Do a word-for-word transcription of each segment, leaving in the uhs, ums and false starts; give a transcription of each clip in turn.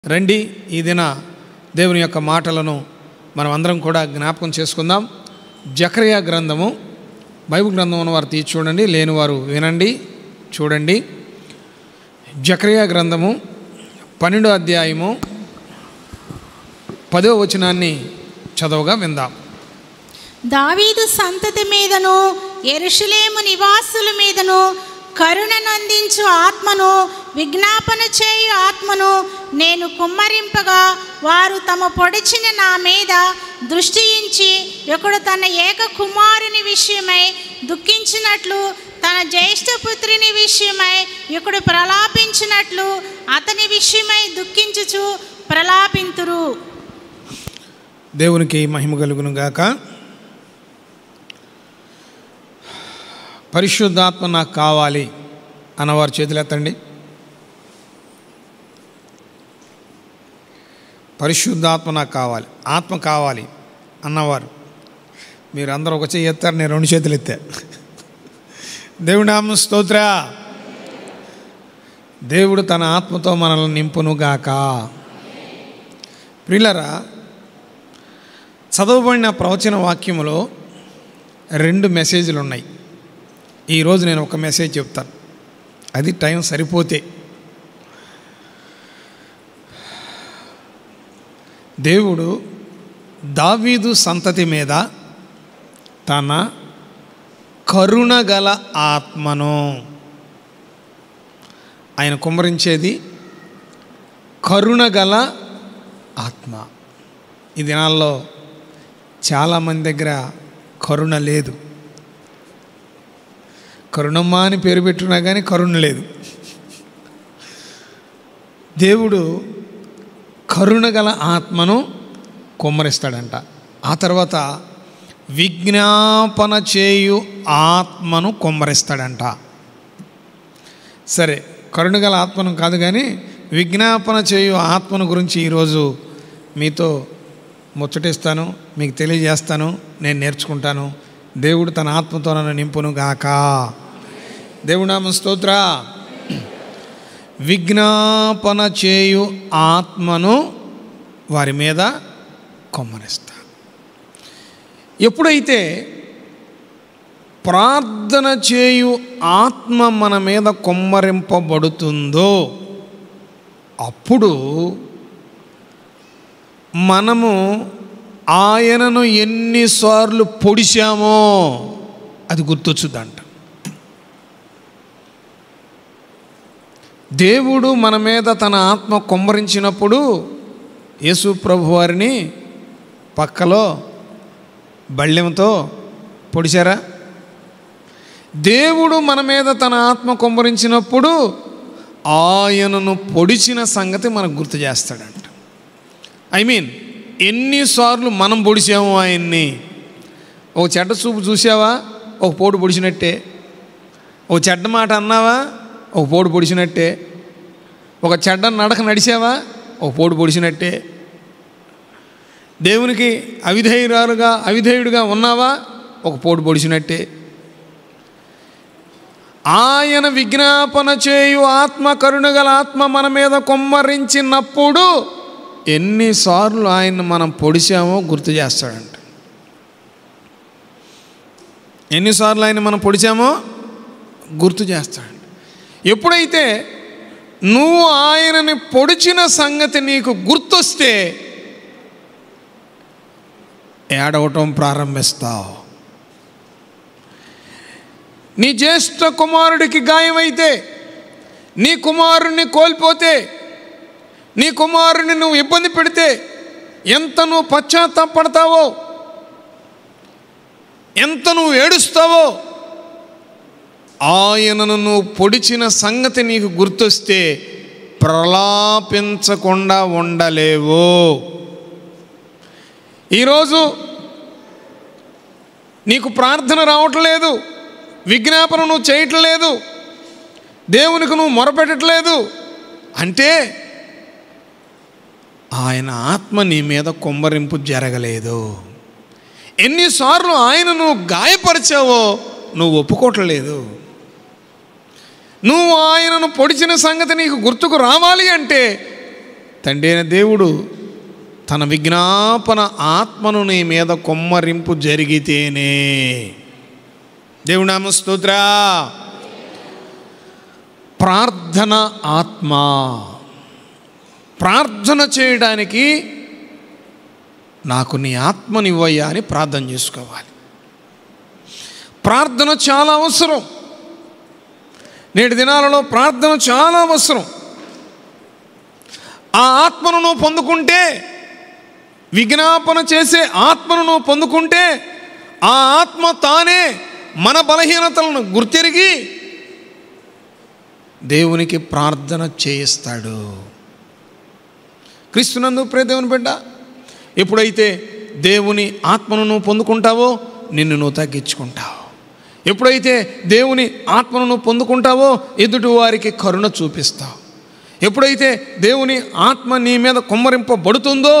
రండి ఈ దిన దేవుని యొక్క మాటలను మనం అందరం కూడా జ్ఞాపకం చేసుకుందాం. జకర్యా గ్రంథము, బైబిల్ గ్రంథం ఉన్నవారు తీసి చూడండి, లేనివారు వినండి, చూడండి. జకర్యా గ్రంథము పన్నెండో అధ్యాయము పదో వచనాన్ని చదవగా విందాం. దావీదు సంతతి మీదను యెరూషలేము నివాసుల మీదను కరుణను అందించు ఆత్మను, విజ్ఞాపన చేయు ఆత్మను నేను కుమ్మరింపగా వారు తమ పొడిచిన నా మీద దృష్టించి ఒకడు తన ఏక కుమారుని విషయమై దుఃఖించినట్లు, తన జ్యేష్ఠపుత్రిని విషయమై ఒకడు ప్రలాపించినట్లు అతని విషయమై దుఃఖించుచు ప్రలాపింతురు. దేవునికి మహిమ కలుగును గాక. పరిశుద్ధాత్మ నాకు కావాలి అన్నవారు చేతులు ఎత్తండి. పరిశుద్ధాత్మ నాకు కావాలి, ఆత్మ కావాలి అన్నవారు మీరు అందరూ ఒక చేయి ఎత్తారు, నేను రెండు చేతులు ఎత్తా. దేవుడి నామం స్తోత్ర. దేవుడు తన ఆత్మతో మనల్ని నింపును గాక. ప్రియులారా, చదవబడిన ప్రవచన వాక్యములో రెండు మెసేజ్లు ఉన్నాయి. ఈరోజు నేను ఒక మెసేజ్ చెప్తాను, అది టైం సరిపోతే. దేవుడు దావీదు సంతతి మీద తన కరుణగల ఆత్మను ఆయన కుమ్మరించేది కరుణగల ఆత్మ. ఈ దినాల్లో చాలామంది దగ్గర కరుణ లేదు. కరుణమ్మ అని పేరు పెట్టున్నా కానీ కరుణ లేదు. దేవుడు కరుణగల ఆత్మను కుమ్మరిస్తాడంట. ఆ తర్వాత విజ్ఞాపన చేయు ఆత్మను కుమ్మరిస్తాడంట. సరే, కరుణగల ఆత్మను కాదు కానీ విజ్ఞాపన చేయు ఆత్మను గురించి ఈరోజు మీతో ముచ్చటిస్తాను, మీకు తెలియజేస్తాను, నేను నేర్చుకుంటాను. దేవుడు తన ఆత్మతో నన్ను నింపును గాక. దేవుడి నామం స్తోత్ర. విజ్ఞాపన చేయు ఆత్మను వారి మీద కుమ్మరిస్తా. ఎప్పుడైతే ప్రార్థన చేయు ఆత్మ మన మీద కుమ్మరింపబడుతుందో అప్పుడు మనము ఆయనను ఎన్నిసార్లు పొడిచామో అది గుర్తొచ్చుద్దంట. దేవుడు మన మీద తన ఆత్మ కుమ్మరించినప్పుడు యేసు ప్రభు వారిని పక్కలో బళ్ళెంతో పొడిచారా? దేవుడు మన మీద తన ఆత్మ కుమ్మరించినప్పుడు ఆయనను పొడిచిన సంగతి మనకు గుర్తు చేస్తాడంట. ఐ మీన్ ఎన్నిసార్లు మనం పొడిచాము ఆయన్ని. ఒక చెడ్డ చూపు చూసావా, ఒక పోటు పొడిచినట్టే. ఒక చెడ్డ మాట అన్నావా, ఒక పోటు పొడిచినట్టే. ఒక చెడ్డ నడక నడిచావా, ఒక పోటు పొడిచినట్టే. దేవునికి అవిధేయురాలుగా అవిధేయుడిగా ఉన్నావా, ఒక పోటు పొడిచినట్టే. ఆయన విజ్ఞాపన చేయు ఆత్మ, కరుణగల ఆత్మ మన మీద కుమ్మరించినప్పుడు ఎన్నిసార్లు ఆయన మనం పొడిచామో గుర్తు చేస్తాడంట. ఎన్నిసార్లు ఆయన మనం పొడిచామో గుర్తు చేస్తాడంట. ఎప్పుడైతే నువ్వు ఆయనని పొడిచిన సంగతి నీకు గుర్తొస్తే ఏడవటం ప్రారంభిస్తావు. నీ జ్యేష్ఠ కుమారుడికి గాయమైతే, నీ కుమారుణ్ణి కోల్పోతే, నీ కుమారుని నువ్వు ఇబ్బంది పెడితే ఎంత నువ్వు పశ్చాత్తాపడతావో, ఎంత నువ్వు ఏడుస్తావో, ఆయనను నువ్వు పొడిచిన సంగతి నీకు గుర్తొస్తే ప్రలాపించకుండా ఉండలేవు. ఈరోజు నీకు ప్రార్థన రావట్లేదు, విజ్ఞాపన నువ్వు చేయట్లేదు, దేవునికి నువ్వు మొరపెట్టట్లేదు అంటే ఆయన ఆత్మ నీ మీద కుమ్మరింపు జరగలేదు. ఎన్నిసార్లు ఆయన నువ్వు గాయపరిచావో నువ్వు ఒప్పుకోవట్లేదు. నువ్వు ఆయనను పొడిచిన సంగతి నీకు గుర్తుకు రావాలి అంటే తండ్రి అయిన దేవుడు తన విజ్ఞాపన ఆత్మను నీ మీద కొమ్మరింపు జరిగితేనే. దేవుని నామ స్తోత్ర. ప్రార్థన ఆత్మ. ప్రార్థన చేయడానికి నాకు నీ ఆత్మనివ్వయ్యా అని ప్రార్థన చేసుకోవాలి. ప్రార్థన చాలా అవసరం. నేటి దినాలలో ప్రార్థన చాలా అవసరం. ఆ ఆత్మను నువ్వు పొందుకుంటే, విజ్ఞాపన చేసే ఆత్మను నువ్వు పొందుకుంటే, ఆ ఆత్మ తానే మన బలహీనతలను గుర్తెరిగి దేవునికి ప్రార్థన చేయిస్తాడు. క్రీస్తునందు ప్రియ దేవుని బిడ్డ, ఎప్పుడైతే దేవుని ఆత్మను నువ్వు పొందుకుంటావో నిన్ను నువ్వు తగ్గించుకుంటావు. ఎప్పుడైతే దేవుని ఆత్మను నువ్వు పొందుకుంటావో ఎదుటి వారికి కరుణ చూపిస్తావు. ఎప్పుడైతే దేవుని ఆత్మ నీ మీద కుమ్మరింపబడుతుందో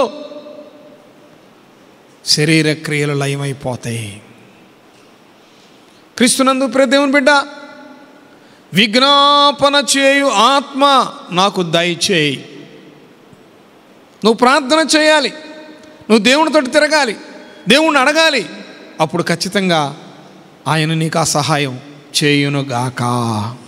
శరీర క్రియలు లయమైపోతాయి. క్రీస్తునందు ప్రియ దేవుని బిడ్డ, విజ్ఞాపన చేయు ఆత్మ నాకు దయచేయి. నువ్వు ప్రార్థన చేయాలి, నువ్వు దేవునితో తిరగాలి, దేవుణ్ణి అడగాలి. అప్పుడు ఖచ్చితంగా ఆయన నీకు ఆ సహాయం చేయునుగాక.